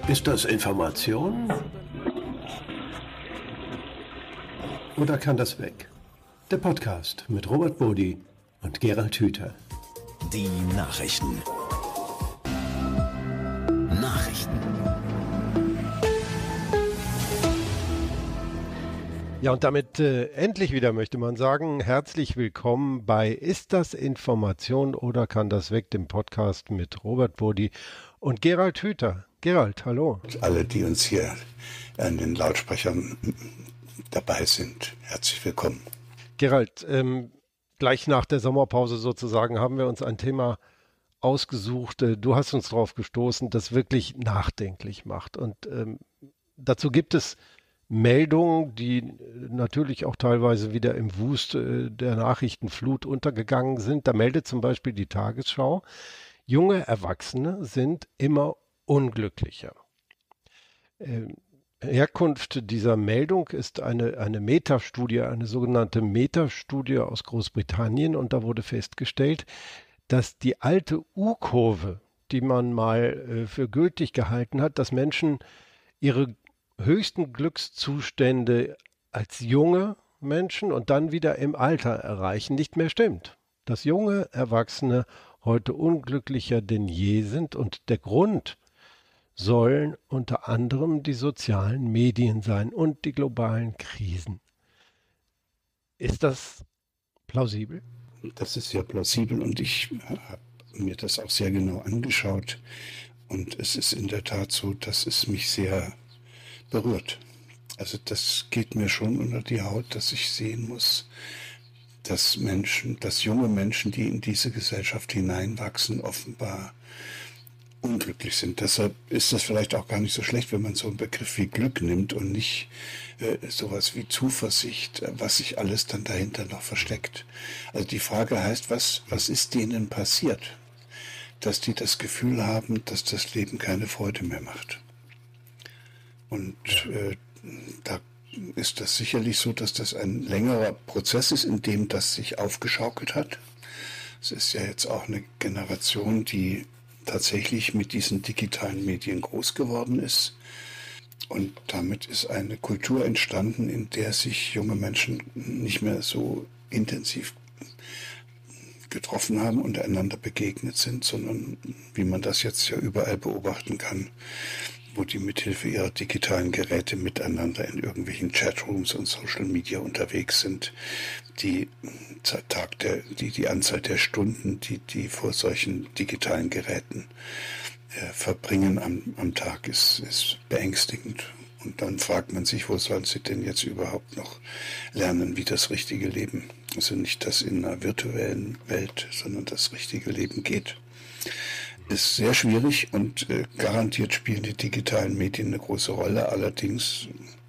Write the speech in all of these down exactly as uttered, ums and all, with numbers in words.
Ist das Information? Oder kann das weg? Der Podcast mit Robert Bodi und Gerald Hüther. Die Nachrichten. Nachrichten. Ja, und damit äh, endlich wieder möchte man sagen, herzlich willkommen bei Ist das Information oder kann das weg, dem Podcast mit Robert Bodi und Gerald Hüther. Gerald, hallo. Alle, die uns hier an den Lautsprechern dabei sind, herzlich willkommen. Gerald, ähm, gleich nach der Sommerpause sozusagen haben wir uns ein Thema ausgesucht. Äh, du hast uns darauf gestoßen, das wirklich nachdenklich macht. Und ähm, dazu gibt es Meldungen, die natürlich auch teilweise wieder im Wust äh, der Nachrichtenflut untergegangen sind. Da meldet zum Beispiel die Tagesschau, junge Erwachsene sind immer unglücklicher. Ähm, Herkunft dieser Meldung ist eine, eine Metastudie, eine sogenannte Metastudie aus Großbritannien, und da wurde festgestellt, dass die alte U-Kurve, die man mal äh, für gültig gehalten hat, dass Menschen ihre höchsten Glückszustände als junge Menschen und dann wieder im Alter erreichen, nicht mehr stimmt. Dass junge Erwachsene heute unglücklicher denn je sind, und der Grund sollen unter anderem die sozialen Medien sein und die globalen Krisen. Ist das plausibel? Das ist sehr plausibel und ich habe mir das auch sehr genau angeschaut. Und es ist in der Tat so, dass es mich sehr berührt. Also das geht mir schon unter die Haut, dass ich sehen muss, dass Menschen, dass junge Menschen, die in diese Gesellschaft hineinwachsen, offenbar unglücklich sind. Deshalb ist das vielleicht auch gar nicht so schlecht, wenn man so einen Begriff wie Glück nimmt und nicht äh, sowas wie Zuversicht, was sich alles dann dahinter noch versteckt. Also die Frage heißt, was, was ist denen passiert, dass die das Gefühl haben, dass das Leben keine Freude mehr macht. Und äh, da ist das sicherlich so, dass das ein längerer Prozess ist, in dem das sich aufgeschaukelt hat. Es ist ja jetzt auch eine Generation, die tatsächlich mit diesen digitalen Medien groß geworden ist. Und damit ist eine Kultur entstanden, in der sich junge Menschen nicht mehr so intensiv getroffen haben und einander begegnet sind, sondern wie man das jetzt ja überall beobachten kann, wo die mithilfe ihrer digitalen Geräte miteinander in irgendwelchen Chatrooms und Social Media unterwegs sind. Die, Tag der, die, die Anzahl der Stunden, die die vor solchen digitalen Geräten äh, verbringen am, am Tag, ist, ist beängstigend. Und dann fragt man sich, wo sollen sie denn jetzt überhaupt noch lernen, wie das richtige Leben, also nicht das in einer virtuellen Welt, sondern das richtige Leben geht. Ist sehr schwierig und äh, garantiert spielen die digitalen Medien eine große Rolle. Allerdings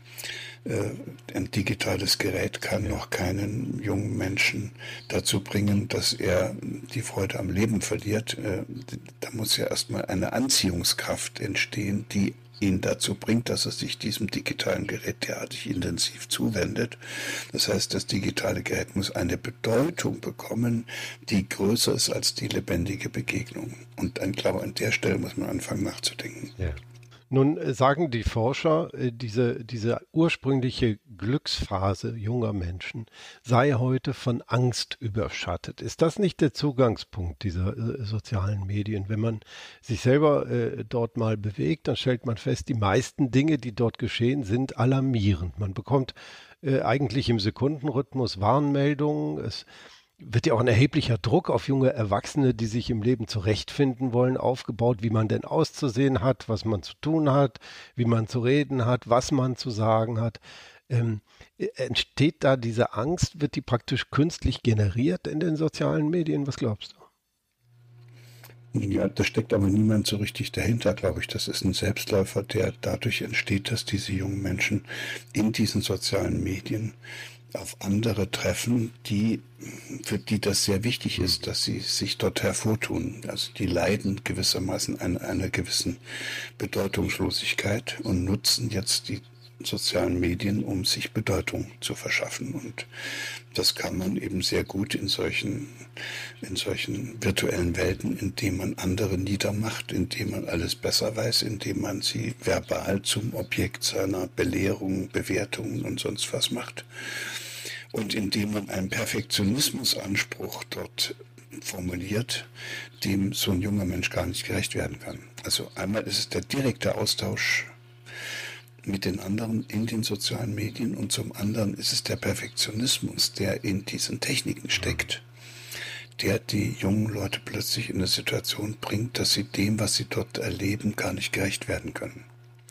äh, ein digitales Gerät kann noch keinen jungen Menschen dazu bringen, dass er die Freude am Leben verliert. Äh, da muss ja erstmal eine Anziehungskraft entstehen, die ihn dazu bringt, dass er sich diesem digitalen Gerät derartig intensiv zuwendet. Das heißt, das digitale Gerät muss eine Bedeutung bekommen, die größer ist als die lebendige Begegnung. Und ich glaube, an der Stelle muss man anfangen nachzudenken. Ja. Nun äh, sagen die Forscher, äh, diese, diese ursprüngliche Glücksphase junger Menschen sei heute von Angst überschattet. Ist das nicht der Zugangspunkt dieser äh, sozialen Medien? Wenn man sich selber äh, dort mal bewegt, dann stellt man fest, die meisten Dinge, die dort geschehen, sind alarmierend. Man bekommt äh, eigentlich im Sekundenrhythmus Warnmeldungen. Es wird ja auch ein erheblicher Druck auf junge Erwachsene, die sich im Leben zurechtfinden wollen, aufgebaut, wie man denn auszusehen hat, was man zu tun hat, wie man zu reden hat, was man zu sagen hat. Ähm, entsteht da diese Angst? Wird die praktisch künstlich generiert in den sozialen Medien? Was glaubst du? Ja, da steckt aber niemand so richtig dahinter, glaube ich. Das ist ein Selbstläufer, der dadurch entsteht, dass diese jungen Menschen in diesen sozialen Medien auf andere treffen, die, für die das sehr wichtig ist, dass sie sich dort hervortun. Also die leiden gewissermaßen an einer gewissen Bedeutungslosigkeit und nutzen jetzt die sozialen Medien, um sich Bedeutung zu verschaffen. Und das kann man eben sehr gut in solchen, in solchen virtuellen Welten, indem man andere niedermacht, indem man alles besser weiß, indem man sie verbal zum Objekt seiner Belehrung, Bewertungen und sonst was macht. Und indem man einen Perfektionismusanspruch dort formuliert, dem so ein junger Mensch gar nicht gerecht werden kann. Also einmal ist es der direkte Austausch mit den anderen in den sozialen Medien und zum anderen ist es der Perfektionismus, der in diesen Techniken steckt, der die jungen Leute plötzlich in eine Situation bringt, dass sie dem, was sie dort erleben, gar nicht gerecht werden können.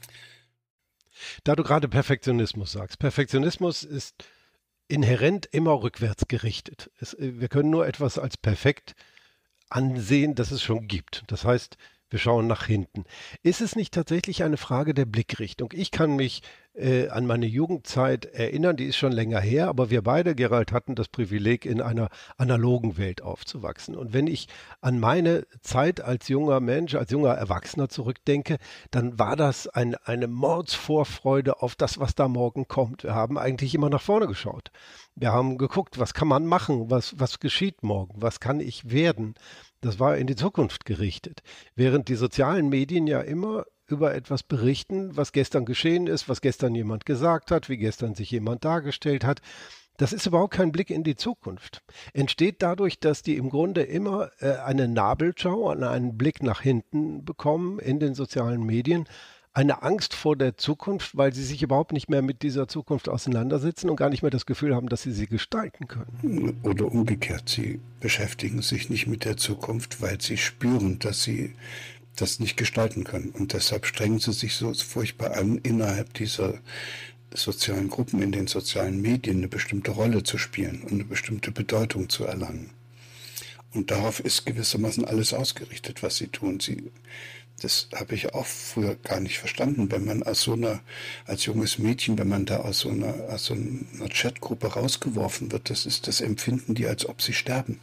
Da du gerade Perfektionismus sagst, Perfektionismus ist inhärent immer rückwärts gerichtet. Es, wir können nur etwas als perfekt ansehen, das es schon gibt. Das heißt, wir schauen nach hinten. Ist es nicht tatsächlich eine Frage der Blickrichtung? Ich kann mich äh, an meine Jugendzeit erinnern, die ist schon länger her, aber wir beide, Gerald, hatten das Privileg, in einer analogen Welt aufzuwachsen. Und wenn ich an meine Zeit als junger Mensch, als junger Erwachsener zurückdenke, dann war das ein, eine Mordsvorfreude auf das, was da morgen kommt. Wir haben eigentlich immer nach vorne geschaut. Wir haben geguckt, was kann man machen, was, was geschieht morgen, was kann ich werden. Das war in die Zukunft gerichtet. Während die sozialen Medien ja immer über etwas berichten, was gestern geschehen ist, was gestern jemand gesagt hat, wie gestern sich jemand dargestellt hat. Das ist überhaupt kein Blick in die Zukunft. Entsteht dadurch, dass die im Grunde immer äh, eine Nabelschau, einen Blick nach hinten bekommen in den sozialen Medien, eine Angst vor der Zukunft, weil sie sich überhaupt nicht mehr mit dieser Zukunft auseinandersetzen und gar nicht mehr das Gefühl haben, dass sie sie gestalten können. Oder umgekehrt, sie beschäftigen sich nicht mit der Zukunft, weil sie spüren, dass sie das nicht gestalten können. Und deshalb strengen sie sich so furchtbar an, innerhalb dieser sozialen Gruppen, in den sozialen Medien eine bestimmte Rolle zu spielen und eine bestimmte Bedeutung zu erlangen. Und darauf ist gewissermaßen alles ausgerichtet, was sie tun. Sie Das habe ich auch früher gar nicht verstanden, wenn man aus so einer, als junges Mädchen, wenn man da aus so einer, aus so einer Chatgruppe rausgeworfen wird, das ist das Empfinden die, als ob sie sterben.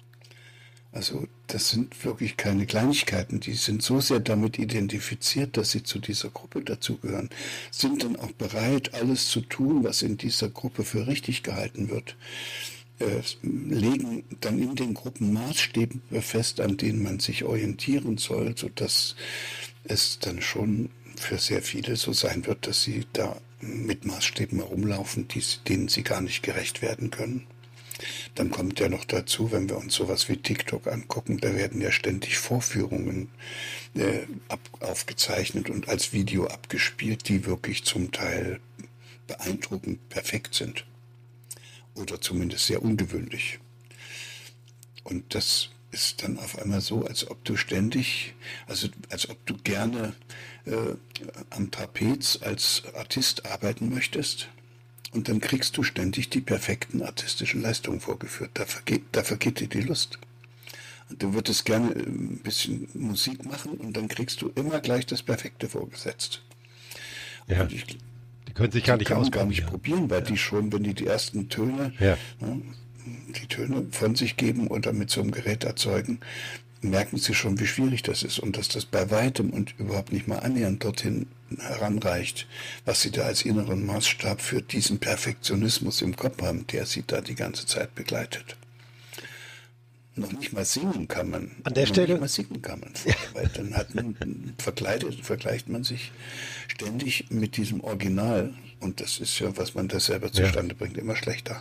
Also das sind wirklich keine Kleinigkeiten, die sind so sehr damit identifiziert, dass sie zu dieser Gruppe dazugehören, sind dann auch bereit, alles zu tun, was in dieser Gruppe für richtig gehalten wird. Äh, legen dann in den Gruppen Maßstäbe fest, an denen man sich orientieren soll, sodass es dann schon für sehr viele so sein wird, dass sie da mit Maßstäben herumlaufen, die, denen sie gar nicht gerecht werden können. Dann kommt ja noch dazu, wenn wir uns sowas wie TikTok angucken, da werden ja ständig Vorführungen äh, ab, aufgezeichnet und als Video abgespielt, die wirklich zum Teil beeindruckend perfekt sind. Oder zumindest sehr ungewöhnlich. Und das ist dann auf einmal so, als ob du ständig, also als ob du gerne äh, am Trapez als Artist arbeiten möchtest und dann kriegst du ständig die perfekten artistischen Leistungen vorgeführt. Da vergeht, da vergeht dir die Lust. Und du würdest gerne ein bisschen Musik machen und dann kriegst du immer gleich das Perfekte vorgesetzt. Ja. Und ich, Die können sich gar nicht kann man ausprobieren. gar nicht probieren, weil ja. die schon, wenn die die ersten Töne, ja. ne, die Töne von sich geben oder mit so einem Gerät erzeugen, merken sie schon, wie schwierig das ist und dass das bei weitem und überhaupt nicht mal annähernd dorthin heranreicht, was sie da als inneren Maßstab für diesen Perfektionismus im Kopf haben, der sie da die ganze Zeit begleitet. Noch nicht mal singen kann man. An der noch Stelle? Nicht mal singen kann man. Ja. Weil dann hat man, verkleidet, vergleicht man sich ständig mit diesem Original. Und das ist ja, was man da selber zustande ja. bringt, immer schlechter.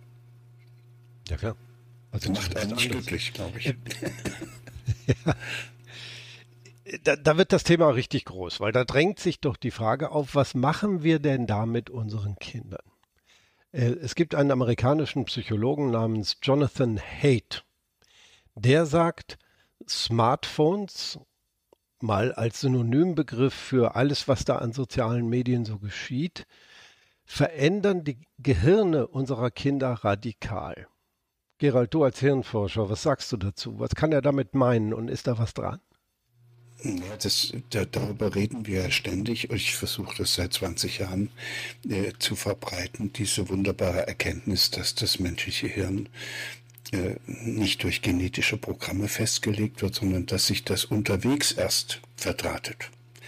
Ja, klar. Also macht einen nicht glücklich, glaube ich. ja. Da, da wird das Thema richtig groß, weil da drängt sich doch die Frage auf, was machen wir denn da mit unseren Kindern? Äh, es gibt einen amerikanischen Psychologen namens Jonathan Haidt. Der sagt, Smartphones, mal als Synonymbegriff für alles, was da an sozialen Medien so geschieht, verändern die Gehirne unserer Kinder radikal. Gerald, du als Hirnforscher, was sagst du dazu? Was kann er damit meinen und ist da was dran? Ja, das, da, darüber reden wir ja ständig und ich versuche das seit zwanzig Jahren äh, zu verbreiten, diese wunderbare Erkenntnis, dass das menschliche Hirn äh, nicht durch genetische Programme festgelegt wird, sondern dass sich das unterwegs erst verdrahtet.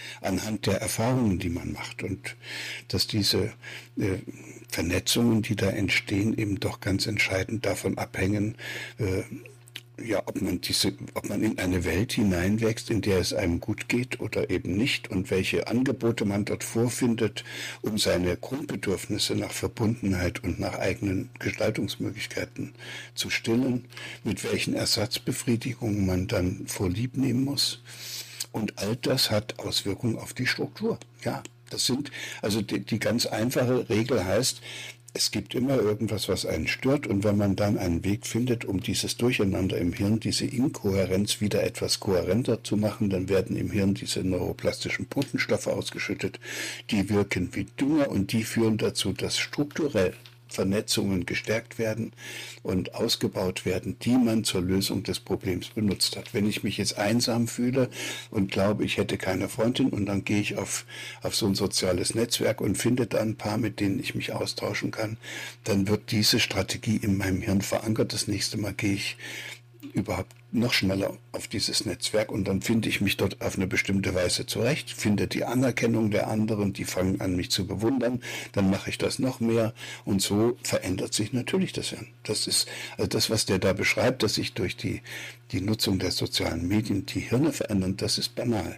anhand der Erfahrungen, die man macht. Und dass diese äh, Vernetzungen, die da entstehen, eben doch ganz entscheidend davon abhängen, äh, ja, ob man diese, ob man in eine Welt hineinwächst, in der es einem gut geht oder eben nicht, und welche Angebote man dort vorfindet, um seine Grundbedürfnisse nach Verbundenheit und nach eigenen Gestaltungsmöglichkeiten zu stillen, mit welchen Ersatzbefriedigungen man dann vorlieb nehmen muss. Und all das hat Auswirkungen auf die Struktur. Ja, das sind, also die, die ganz einfache Regel heißt, es gibt immer irgendwas, was einen stört, und wenn man dann einen Weg findet, um dieses Durcheinander im Hirn, diese Inkohärenz wieder etwas kohärenter zu machen, dann werden im Hirn diese neuroplastischen Botenstoffe ausgeschüttet, die wirken wie Dünger und die führen dazu, dass strukturell Vernetzungen gestärkt werden und ausgebaut werden, die man zur Lösung des Problems benutzt hat. Wenn ich mich jetzt einsam fühle und glaube, ich hätte keine Freundin, und dann gehe ich auf, auf so ein soziales Netzwerk und finde da ein paar, mit denen ich mich austauschen kann, dann wird diese Strategie in meinem Hirn verankert. Das nächste Mal gehe ich überhaupt noch schneller auf dieses Netzwerk, und dann finde ich mich dort auf eine bestimmte Weise zurecht, finde die Anerkennung der anderen, die fangen an, mich zu bewundern, dann mache ich das noch mehr, und so verändert sich natürlich das Hirn. Das ist also das, was der da beschreibt, dass sich durch die, die Nutzung der sozialen Medien die Hirne verändern, das ist banal.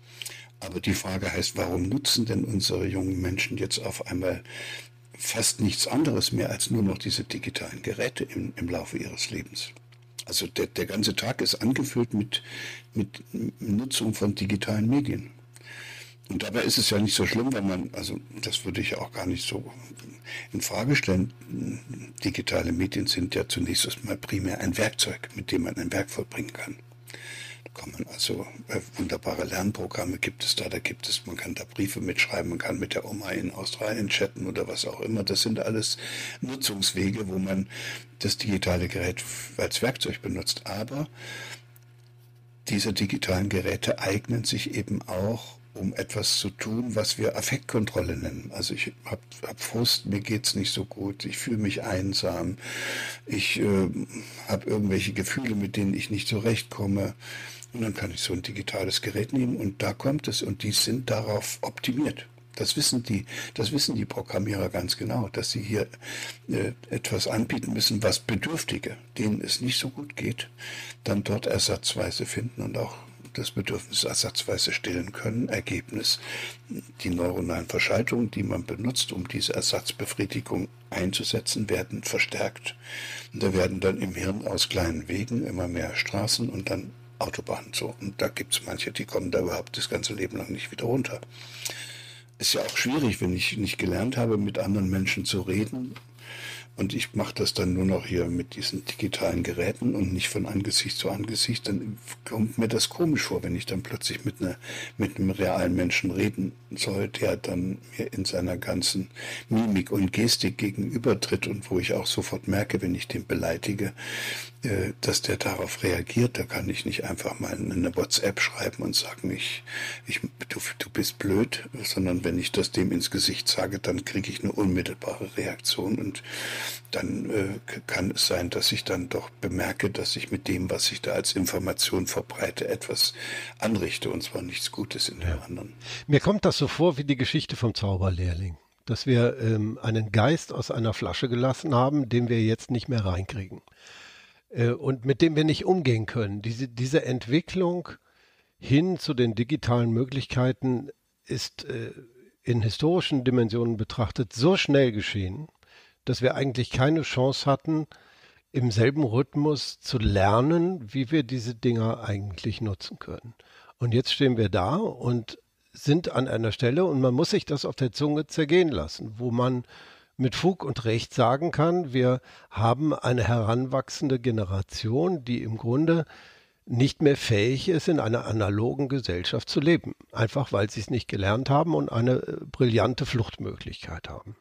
Aber die Frage heißt, warum nutzen denn unsere jungen Menschen jetzt auf einmal fast nichts anderes mehr als nur noch diese digitalen Geräte im, im Laufe ihres Lebens? Also der, der ganze Tag ist angefüllt mit, mit Nutzung von digitalen Medien. Und dabei ist es ja nicht so schlimm, wenn man, also das würde ich ja auch gar nicht so in Frage stellen. Digitale Medien sind ja zunächst erstmal primär ein Werkzeug, mit dem man ein Werk vollbringen kann. Da kann man also, äh, wunderbare Lernprogramme gibt es da, da gibt es, man kann da Briefe mitschreiben, man kann mit der Oma in Australien chatten oder was auch immer. Das sind alles Nutzungswege, wo man das digitale Gerät als Werkzeug benutzt. Aber diese digitalen Geräte eignen sich eben auch, um etwas zu tun, was wir Affektkontrolle nennen. Also ich habe hab Frust, mir geht's nicht so gut, ich fühle mich einsam, ich äh, habe irgendwelche Gefühle, mit denen ich nicht zurechtkomme. Und dann kann ich so ein digitales Gerät nehmen, und da kommt es, und die sind darauf optimiert. Das wissen die, das wissen die Programmierer ganz genau, dass sie hier äh, etwas anbieten müssen, was Bedürftige, denen es nicht so gut geht, dann dort ersatzweise finden und auch das Bedürfnis ersatzweise stillen können. Ergebnis, die neuronalen Verschaltungen, die man benutzt, um diese Ersatzbefriedigung einzusetzen, werden verstärkt. Und da werden dann im Hirn aus kleinen Wegen immer mehr Straßen und dann Autobahnen so. Und da gibt es manche, die kommen da überhaupt das ganze Leben lang nicht wieder runter. Ist ja auch schwierig, wenn ich nicht gelernt habe, mit anderen Menschen zu reden. Und ich mache das dann nur noch hier mit diesen digitalen Geräten und nicht von Angesicht zu Angesicht, dann kommt mir das komisch vor, wenn ich dann plötzlich mit, einer, mit einem realen Menschen reden soll, der dann mir in seiner ganzen Mimik und Gestik gegenübertritt, und wo ich auch sofort merke, wenn ich den beleidige, äh, dass der darauf reagiert. Da kann ich nicht einfach mal eine WhatsApp schreiben und sagen, ich, ich, du, du bist blöd, sondern wenn ich das dem ins Gesicht sage, dann kriege ich eine unmittelbare Reaktion, und dann äh, kann es sein, dass ich dann doch bemerke, dass ich mit dem, was ich da als Information verbreite, etwas anrichte, und zwar nichts Gutes in ja. dem anderen. Mir kommt das so vor wie die Geschichte vom Zauberlehrling, dass wir ähm, einen Geist aus einer Flasche gelassen haben, den wir jetzt nicht mehr reinkriegen äh, und mit dem wir nicht umgehen können. Diese, diese Entwicklung hin zu den digitalen Möglichkeiten ist äh, in historischen Dimensionen betrachtet so schnell geschehen, dass wir eigentlich keine Chance hatten, im selben Rhythmus zu lernen, wie wir diese Dinger eigentlich nutzen können. Und jetzt stehen wir da und sind an einer Stelle, und man muss sich das auf der Zunge zergehen lassen, wo man mit Fug und Recht sagen kann, wir haben eine heranwachsende Generation, die im Grunde nicht mehr fähig ist, in einer analogen Gesellschaft zu leben. Einfach weil sie es nicht gelernt haben und eine brillante Fluchtmöglichkeit haben.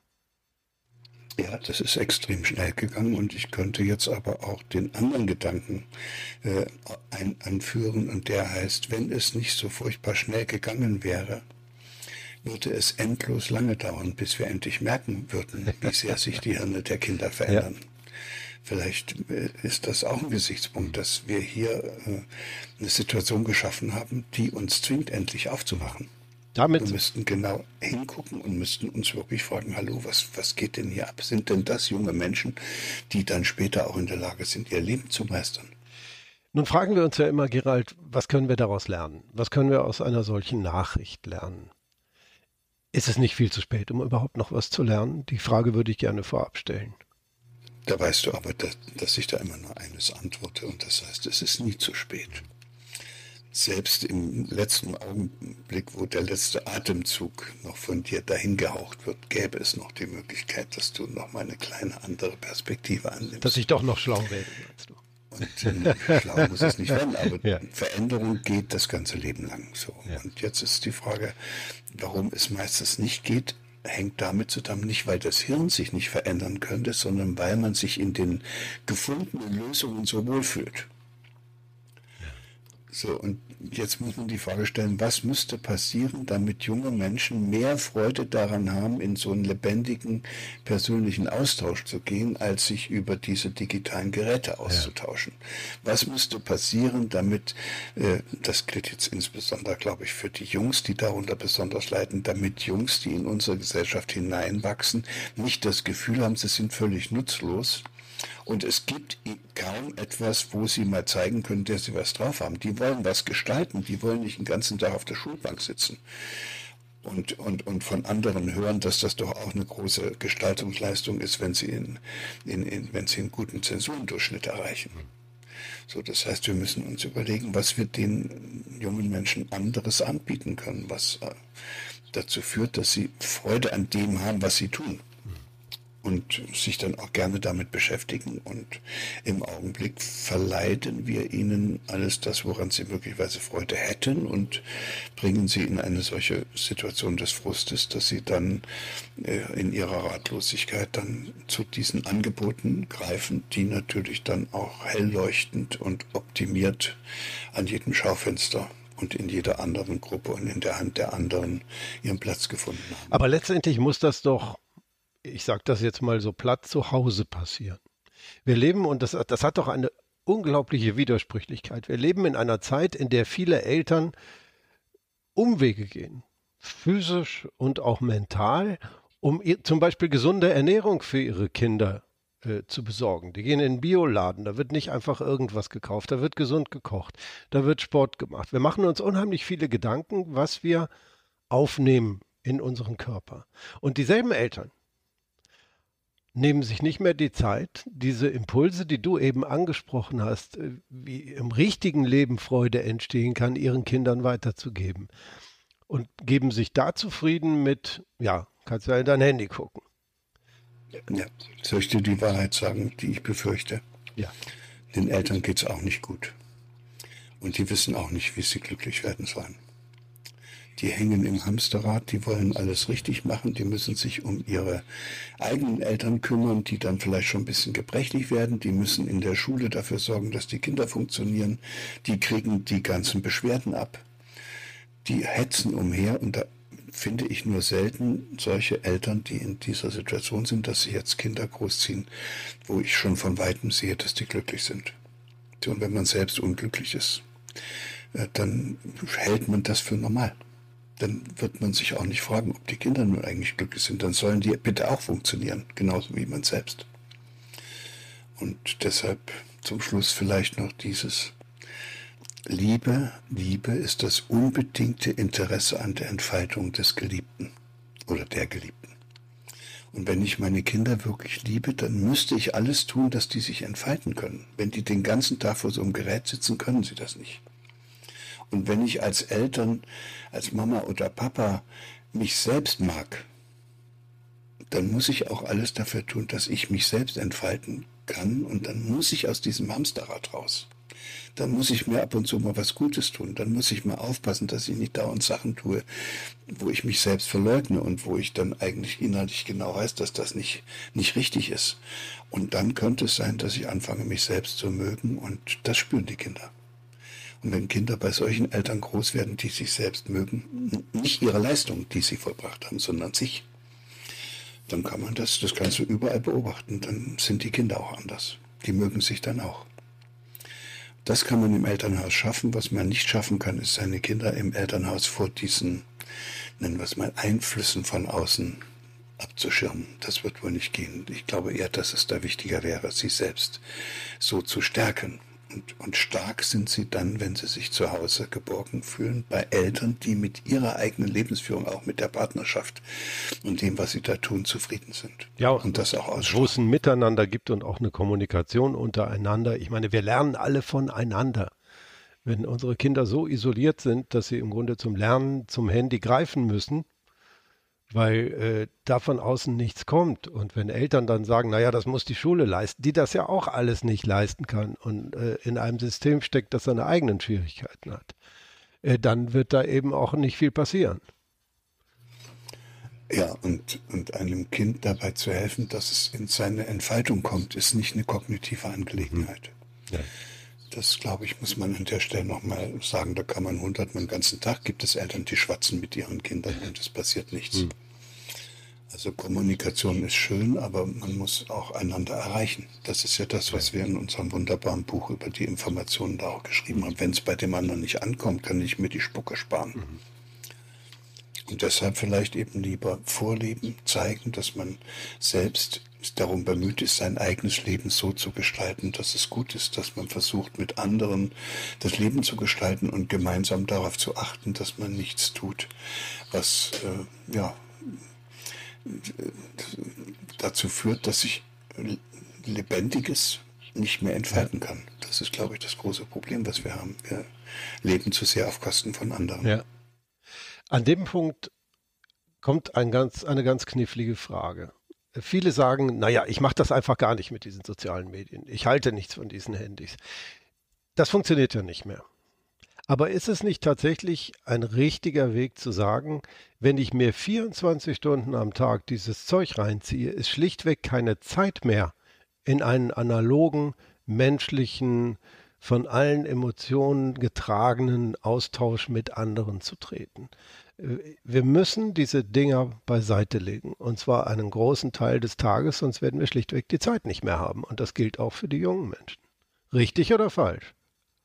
Ja, das ist extrem schnell gegangen, und ich könnte jetzt aber auch den anderen Gedanken äh, ein, anführen, und der heißt, wenn es nicht so furchtbar schnell gegangen wäre, würde es endlos lange dauern, bis wir endlich merken würden, wie sehr sich die Hirne der Kinder verändern. Ja. Vielleicht äh, ist das auch ein Gesichtspunkt, dass wir hier äh, eine Situation geschaffen haben, die uns zwingt, endlich aufzuwachen. Damit Wir müssten genau hingucken und müssten uns wirklich fragen, hallo, was, was geht denn hier ab? Sind denn das junge Menschen, die dann später auch in der Lage sind, ihr Leben zu meistern? Nun fragen wir uns ja immer, Gerald, was können wir daraus lernen? Was können wir aus einer solchen Nachricht lernen? Ist es nicht viel zu spät, um überhaupt noch was zu lernen? Die Frage würde ich gerne vorab stellen. Da weißt du aber, dass, dass ich da immer nur eines antworte, und das heißt, es ist nie zu spät. Selbst im letzten Augenblick, wo der letzte Atemzug noch von dir dahin gehaucht wird, gäbe es noch die Möglichkeit, dass du noch mal eine kleine andere Perspektive annimmst. Dass ich doch noch schlau werde, meinst du? Und äh, schlau muss es nicht werden, aber ja. Veränderung geht das ganze Leben lang so. Ja. Und jetzt ist die Frage, warum es meistens nicht geht, hängt damit zusammen, nicht weil das Hirn sich nicht verändern könnte, sondern weil man sich in den gefundenen Lösungen so wohlfühlt. So, und jetzt muss man die Frage stellen, was müsste passieren, damit junge Menschen mehr Freude daran haben, in so einen lebendigen persönlichen Austausch zu gehen, als sich über diese digitalen Geräte auszutauschen? Ja. Was müsste passieren, damit, äh, das gilt jetzt insbesondere, glaube ich, für die Jungs, die darunter besonders leiden, damit Jungs, die in unsere Gesellschaft hineinwachsen, nicht das Gefühl haben, sie sind völlig nutzlos. Und es gibt kaum etwas, wo sie mal zeigen können, dass sie was drauf haben. Die wollen was gestalten, die wollen nicht den ganzen Tag auf der Schulbank sitzen und, und, und von anderen hören, dass das doch auch eine große Gestaltungsleistung ist, wenn sie, in, in, in, wenn sie einen guten Zensurendurchschnitt erreichen. So, das heißt, wir müssen uns überlegen, was wir den jungen Menschen anderes anbieten können, was äh, dazu führt, dass sie Freude an dem haben, was sie tun. Und sich dann auch gerne damit beschäftigen. Und im Augenblick verleiden wir ihnen alles das, woran sie möglicherweise Freude hätten, und bringen sie in eine solche Situation des Frustes, dass sie dann äh, in ihrer Ratlosigkeit dann zu diesen Angeboten greifen, die natürlich dann auch hell leuchtend und optimiert an jedem Schaufenster und in jeder anderen Gruppe und in der Hand der anderen ihren Platz gefunden haben. Aber letztendlich muss das doch, ich sage das jetzt mal so platt, zu Hause passieren. Wir leben, und das, das hat doch eine unglaubliche Widersprüchlichkeit, wir leben in einer Zeit, in der viele Eltern Umwege gehen, physisch und auch mental, um ihr, zum Beispiel gesunde Ernährung für ihre Kinder äh, zu besorgen. Die gehen in den Bioladen, da wird nicht einfach irgendwas gekauft, da wird gesund gekocht, da wird Sport gemacht. Wir machen uns unheimlich viele Gedanken, was wir aufnehmen in unseren Körper. Und dieselben Eltern nehmen sich nicht mehr die Zeit, diese Impulse, die du eben angesprochen hast, wie im richtigen Leben Freude entstehen kann, ihren Kindern weiterzugeben. Und geben sich da zufrieden mit, ja, kannst du ja in dein Handy gucken. Ja, soll ich dir die Wahrheit sagen, die ich befürchte? Ja. Den Eltern geht es auch nicht gut. Und die wissen auch nicht, wie sie glücklich werden sollen. Die hängen im Hamsterrad, die wollen alles richtig machen, die müssen sich um ihre eigenen Eltern kümmern, die dann vielleicht schon ein bisschen gebrechlich werden, die müssen in der Schule dafür sorgen, dass die Kinder funktionieren, die kriegen die ganzen Beschwerden ab, die hetzen umher, und da finde ich nur selten solche Eltern, die in dieser Situation sind, dass sie jetzt Kinder großziehen, wo ich schon von Weitem sehe, dass die glücklich sind. Und wenn man selbst unglücklich ist, dann hält man das für normal. Dann wird man sich auch nicht fragen, ob die Kinder nun eigentlich glücklich sind. Dann sollen die bitte auch funktionieren, genauso wie man selbst. Und deshalb zum Schluss vielleicht noch dieses: Liebe, Liebe ist das unbedingte Interesse an der Entfaltung des Geliebten oder der Geliebten. Und wenn ich meine Kinder wirklich liebe, dann müsste ich alles tun, dass die sich entfalten können. Wenn die den ganzen Tag vor so einem Gerät sitzen, können sie das nicht. Und wenn ich als Eltern, als Mama oder Papa mich selbst mag, dann muss ich auch alles dafür tun, dass ich mich selbst entfalten kann, und dann muss ich aus diesem Hamsterrad raus. Dann muss ich mir ab und zu mal was Gutes tun. Dann muss ich mal aufpassen, dass ich nicht dauernd Sachen tue, wo ich mich selbst verleugne und wo ich dann eigentlich innerlich genau weiß, dass das nicht, nicht richtig ist. Und dann könnte es sein, dass ich anfange, mich selbst zu mögen, und das spüren die Kinder. Und wenn Kinder bei solchen Eltern groß werden, die sich selbst mögen, nicht ihre Leistung, die sie vollbracht haben, sondern sich, dann kann man das, das kannst du überall beobachten, dann sind die Kinder auch anders. Die mögen sich dann auch. Das kann man im Elternhaus schaffen. Was man nicht schaffen kann, ist, seine Kinder im Elternhaus vor diesen nennen wir es mal, Einflüssen von außen abzuschirmen. Das wird wohl nicht gehen. Ich glaube eher, dass es da wichtiger wäre, sie selbst so zu stärken. Und, und stark sind sie dann, wenn sie sich zu Hause geborgen fühlen, bei Eltern, die mit ihrer eigenen Lebensführung, auch mit der Partnerschaft und dem, was sie da tun, zufrieden sind. Ja, und das auch ausstrahlen. Wo es ein Miteinander gibt und auch eine Kommunikation untereinander. Ich meine, wir lernen alle voneinander. Wenn unsere Kinder so isoliert sind, dass sie im Grunde zum Lernen zum Handy greifen müssen, weil äh, da von außen nichts kommt. Und wenn Eltern dann sagen, naja, das muss die Schule leisten, die das ja auch alles nicht leisten kann und äh, in einem System steckt, das seine eigenen Schwierigkeiten hat, äh, dann wird da eben auch nicht viel passieren. Ja, und, und einem Kind dabei zu helfen, dass es in seine Entfaltung kommt, ist nicht eine kognitive Angelegenheit. Ja. Das, glaube ich, muss man an der Stelle nochmal sagen. Da kann man hundertmal den ganzen Tag, gibt es Eltern, die schwatzen mit ihren Kindern und es passiert nichts. Hm. Also Kommunikation ist schön, aber man muss auch einander erreichen. Das ist ja das, was wir in unserem wunderbaren Buch über die Informationen da auch geschrieben haben. Wenn es bei dem anderen nicht ankommt, kann ich mir die Spucke sparen. Mhm. Und deshalb vielleicht eben lieber vorleben, zeigen, dass man selbst darum bemüht ist, sein eigenes Leben so zu gestalten, dass es gut ist, dass man versucht, mit anderen das Leben zu gestalten und gemeinsam darauf zu achten, dass man nichts tut, was äh, ja, dazu führt, dass sich Lebendiges nicht mehr entfalten kann. Das ist, glaube ich, das große Problem, was wir haben. Wir leben zu sehr auf Kosten von anderen. Ja. An dem Punkt kommt ein ganz, eine ganz knifflige Frage. Viele sagen, naja, ich mache das einfach gar nicht mit diesen sozialen Medien. Ich halte nichts von diesen Handys. Das funktioniert ja nicht mehr. Aber ist es nicht tatsächlich ein richtiger Weg zu sagen, wenn ich mir vierundzwanzig Stunden am Tag dieses Zeug reinziehe, ist schlichtweg keine Zeit mehr, in einen analogen, menschlichen, von allen Emotionen getragenen Austausch mit anderen zu treten. Wir müssen diese Dinger beiseite legen, und zwar einen großen Teil des Tages, sonst werden wir schlichtweg die Zeit nicht mehr haben. Und das gilt auch für die jungen Menschen. Richtig oder falsch?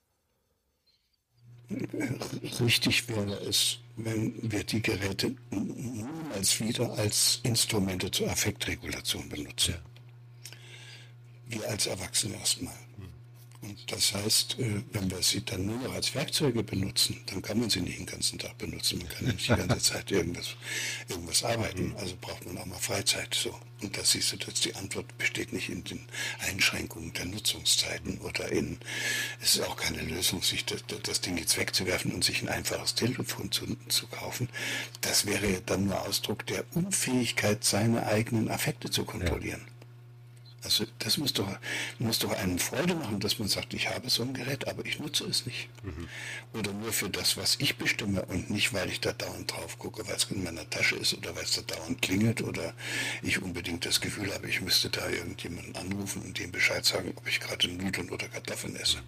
Richtig wäre es, wenn wir die Geräte niemals wieder als Instrumente zur Affektregulation benutzen. Ja. Wir als Erwachsene erstmal. Und das heißt, wenn wir sie dann nur noch als Werkzeuge benutzen, dann kann man sie nicht den ganzen Tag benutzen. Man kann ja nicht die ganze Zeit irgendwas, irgendwas arbeiten. Also braucht man auch mal Freizeit. So. Und da siehst du, dass die Antwort besteht nicht in den Einschränkungen der Nutzungszeiten oder in, es ist auch keine Lösung, sich das, das Ding jetzt wegzuwerfen und sich ein einfaches Telefon zu, zu kaufen. Das wäre dann nur Ausdruck der Unfähigkeit, seine eigenen Affekte zu kontrollieren. Ja. Also das muss doch, muss doch einem Freude machen, dass man sagt, ich habe so ein Gerät, aber ich nutze es nicht. Mhm. Oder nur für das, was ich bestimme und nicht, weil ich da dauernd drauf gucke, weil es in meiner Tasche ist oder weil es da dauernd klingelt oder ich unbedingt das Gefühl habe, ich müsste da irgendjemanden anrufen und dem Bescheid sagen, ob ich gerade Nudeln oder Kartoffeln esse.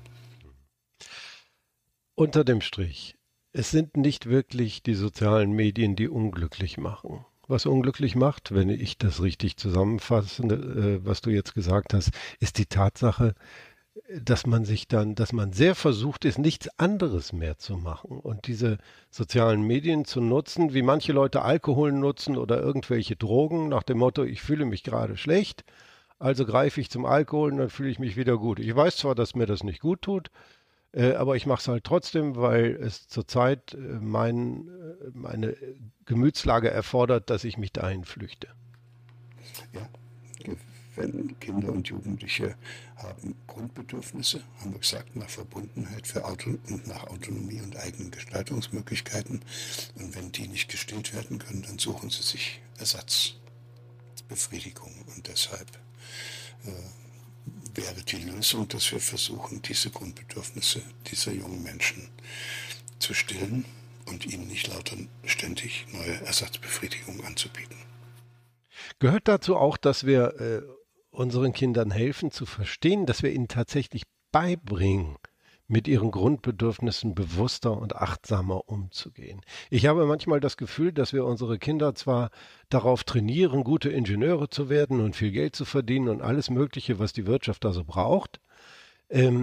Unter dem Strich, es sind nicht wirklich die sozialen Medien, die unglücklich machen. Was unglücklich macht, wenn ich das richtig zusammenfasse, äh, was du jetzt gesagt hast, ist die Tatsache, dass man sich dann, dass man sehr versucht ist, nichts anderes mehr zu machen und diese sozialen Medien zu nutzen, wie manche Leute Alkohol nutzen oder irgendwelche Drogen, nach dem Motto, ich fühle mich gerade schlecht, also greife ich zum Alkohol und dann fühle ich mich wieder gut. Ich weiß zwar, dass mir das nicht gut tut, Äh, aber ich mache es halt trotzdem, weil es zurzeit äh, mein, äh, meine Gemütslage erfordert, dass ich mich dahin flüchte. Ja, wenn Kinder und Jugendliche haben Grundbedürfnisse, haben wir gesagt, nach Verbundenheit für Auto und nach Autonomie und eigenen Gestaltungsmöglichkeiten. Und wenn die nicht gestillt werden können, dann suchen sie sich Ersatzbefriedigung. Und deshalb äh, wäre die Lösung, dass wir versuchen, diese Grundbedürfnisse dieser jungen Menschen zu stillen und ihnen nicht lauter ständig neue Ersatzbefriedigung anzubieten. Gehört dazu auch, dass wir äh, unseren Kindern helfen zu verstehen, dass wir ihnen tatsächlich beibringen, mit ihren Grundbedürfnissen bewusster und achtsamer umzugehen. Ich habe manchmal das Gefühl, dass wir unsere Kinder zwar darauf trainieren, gute Ingenieure zu werden und viel Geld zu verdienen und alles Mögliche, was die Wirtschaft da so braucht, ähm,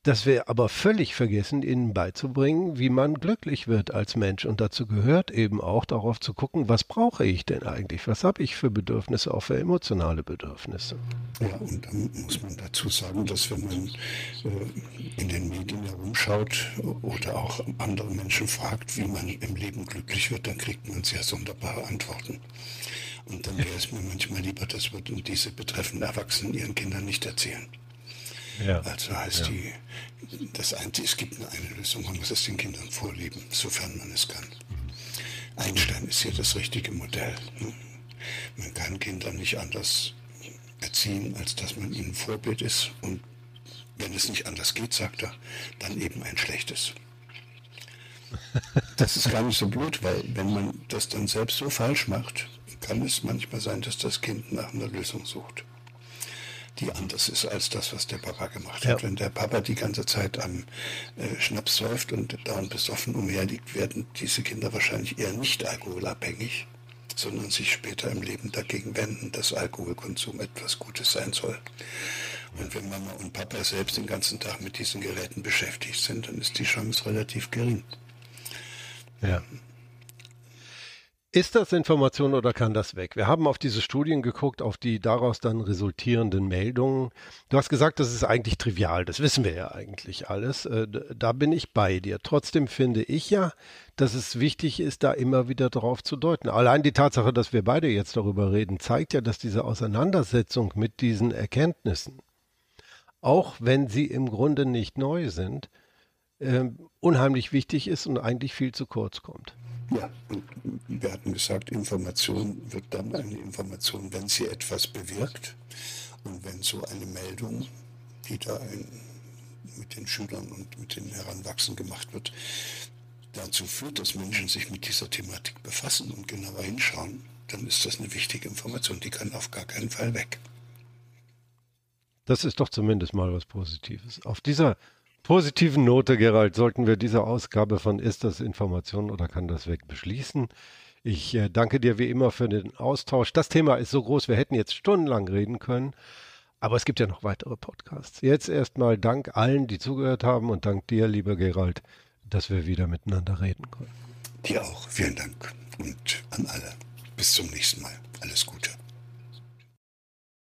dass wir aber völlig vergessen, ihnen beizubringen, wie man glücklich wird als Mensch. Und dazu gehört eben auch darauf zu gucken, was brauche ich denn eigentlich? Was habe ich für Bedürfnisse, auch für emotionale Bedürfnisse? Ja, und dann muss man dazu sagen, dass wenn man äh, in den Medien herumschaut oder auch andere Menschen fragt, wie man im Leben glücklich wird, dann kriegt man sehr sonderbare Antworten. Und dann wäre es mir manchmal lieber, das würden diese betreffenden Erwachsenen ihren Kindern nicht erzählen. Ja. Also heißt ja. die, das Einzige, es gibt nur eine Lösung, man muss es den Kindern vorleben, sofern man es kann. Mhm. Einstein ist hier das richtige Modell. Ne? Man kann Kinder nicht anders erziehen, als dass man ihnen Vorbild ist. Und wenn es nicht anders geht, sagt er, dann eben ein schlechtes. Das ist gar nicht so blöd, weil wenn man das dann selbst so falsch macht, kann es manchmal sein, dass das Kind nach einer Lösung sucht, die anders ist als das, was der Papa gemacht hat. Ja. Wenn der Papa die ganze Zeit am äh, Schnaps säuft und dauernd besoffen umherliegt, werden diese Kinder wahrscheinlich eher nicht alkoholabhängig, sondern sich später im Leben dagegen wenden, dass Alkoholkonsum etwas Gutes sein soll. Und wenn Mama und Papa selbst den ganzen Tag mit diesen Geräten beschäftigt sind, dann ist die Chance relativ gering. Ja. Ist das Information oder kann das weg? Wir haben auf diese Studien geguckt, auf die daraus dann resultierenden Meldungen. Du hast gesagt, das ist eigentlich trivial, das wissen wir ja eigentlich alles. Da bin ich bei dir. Trotzdem finde ich ja, dass es wichtig ist, da immer wieder drauf zu deuten. Allein die Tatsache, dass wir beide jetzt darüber reden, zeigt ja, dass diese Auseinandersetzung mit diesen Erkenntnissen, auch wenn sie im Grunde nicht neu sind, äh, unheimlich wichtig ist und eigentlich viel zu kurz kommt. Ja, und wir hatten gesagt, Information wird dann eine Information, wenn sie etwas bewirkt. Und wenn so eine Meldung, die da ein, mit den Schülern und mit den Heranwachsenden gemacht wird, dazu führt, dass Menschen sich mit dieser Thematik befassen und genauer hinschauen, dann ist das eine wichtige Information. Die kann auf gar keinen Fall weg. Das ist doch zumindest mal was Positives. Auf dieser positiven Note, Gerald, sollten wir diese Ausgabe von Ist das Information oder kann das weg beschließen. Ich äh, danke dir wie immer für den Austausch. Das Thema ist so groß, wir hätten jetzt stundenlang reden können, aber es gibt ja noch weitere Podcasts. Jetzt erstmal Dank allen, die zugehört haben und Dank dir, lieber Gerald, dass wir wieder miteinander reden konnten. Dir auch, vielen Dank und an alle. Bis zum nächsten Mal. Alles Gute.